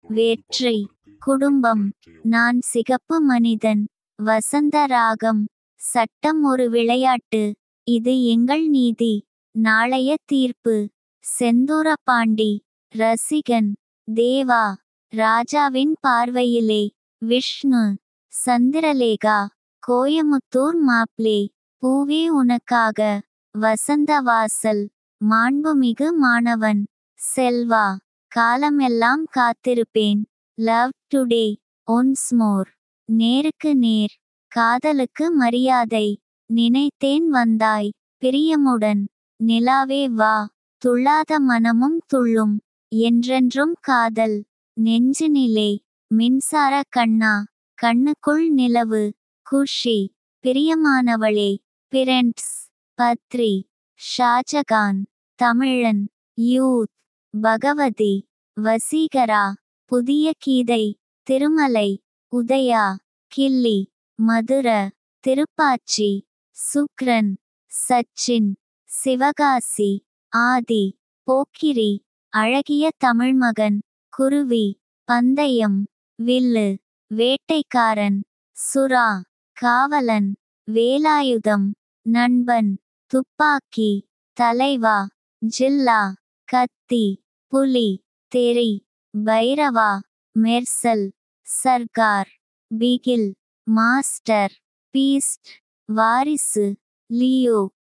வெற்றி. குடும்பம். நான் சிகப்பு மனிதன். வசந்த ராகம். சட்டம் ஒரு விளையாட்டு. இது எங்கள் நீதி. நாளைய தீர்ப்பு. செந்தூரபாண்டி. ரசிகன். தேவா. ராஜாவின் பார்வையிலே. விஷ்ணு. சந்திரலேகா. கோயமுத்தூர் மாப்ளே. பூவே உனக்காக. வசந்தவாசல். மாண்புமிகு மாணவன். செல்வா. காலமெல்லாம் காத்திருப்பேன். Love today. Once more. நேருக்கு நேர். காதலுக்கு மரியாதை. நினைத்தேன் வந்தாய். பிரியமுடன். நிலாவே வா. துள்ளாத மனமும் துள்ளும். என்றென்றும் காதல். நெஞ்சினிலே. மின்சார கண்ணா. கண்ணுக்குள் நிலவு. குஷி. பிரியமானவளே. பிரெண்ட்ஸ். பத்ரி. ஷாஜகான். தமிழன். யூத். பகவதி. வசீகரா. புதிய கீதை. திருமலை. உதயா. கில்லி. மதுர. திருப்பாச்சி. சுக்ரன். சச்சின். சிவகாசி. ஆதி. போக்கிரி. அழகிய தமிழ்மகன். குருவி. பந்தயம். வில்லு. வேட்டைக்காரன். சுறா. காவலன். வேலாயுதம். நண்பன். துப்பாக்கி. தலைவா. ஜில்லா. கத்தி. புலி. தெறி. பைரவா. மெர்சல். சர்கார். பிகில். மாஸ்டர். பீஸ்ட். வாரிசு. லியோ.